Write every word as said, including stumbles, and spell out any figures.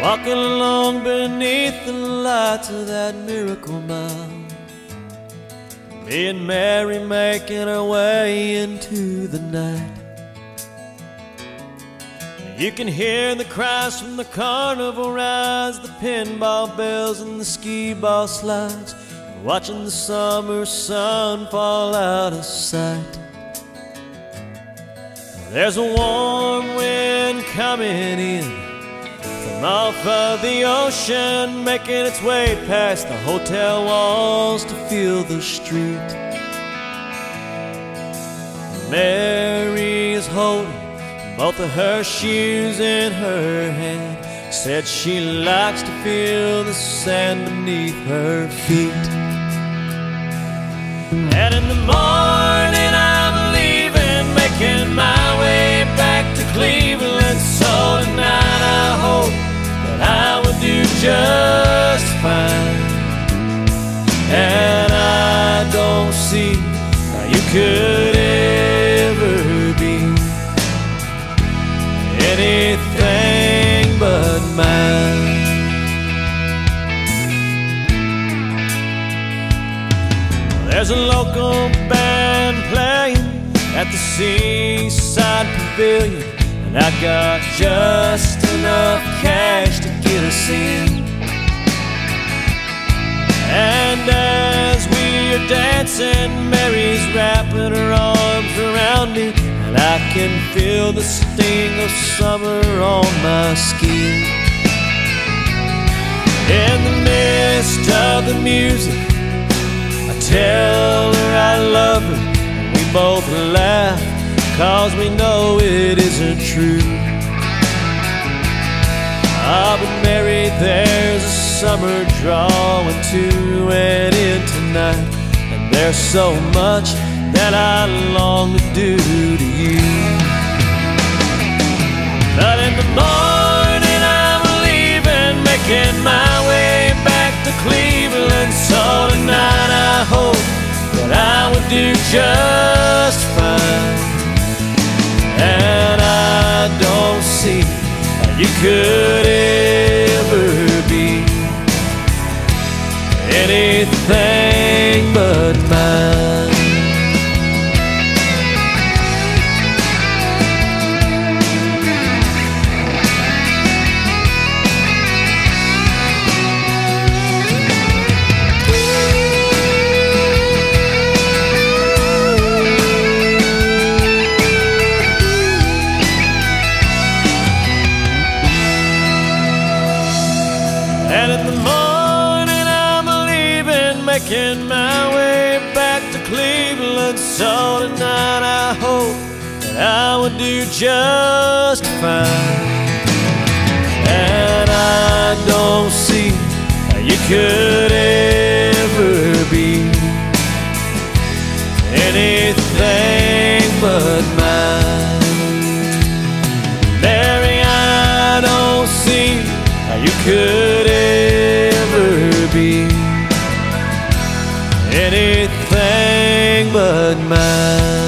walking along beneath the lights of that Miracle Mile. Me and Mary making our way into the night. You can hear the cries from the carnival rides, the pinball bells and the skee ball slides, watching the summer sun fall out of sight. There's a warm wind coming in from off of the ocean, making its way past the hotel walls to feel the street. Mary is holding both of her shoes in her hand, said she likes to feel the sand beneath her feet. And in the morning I'm leaving, making my way back to Cleveland. So tonight I hope that I will do just fine. And I don't see how you could ever be anything but mine. There's a local band playing at the Seaside Pavilion, and I got just enough cash to get us in. And as we are dancing, Mary's wrapping her arms around me, and I can feel the sting of summer on my skin. In the midst of the music, I tell her I love her, and we both laugh, 'cause we know it isn't true. Ah, but Mary, there's a summer drawing to an end tonight, and there's so much that I long to do to you. But in the morning I'm leaving, making my way back to Cleveland. So tonight I hope that I would do just fine. And I don't see how you could ever be anything but mine. And in the morning I'm leaving, making my way back to Cleveland. So tonight I hope that I would do just fine. And I don't see how you could ever be anything but mine. Mary, I don't see how you could ever be anything but mine.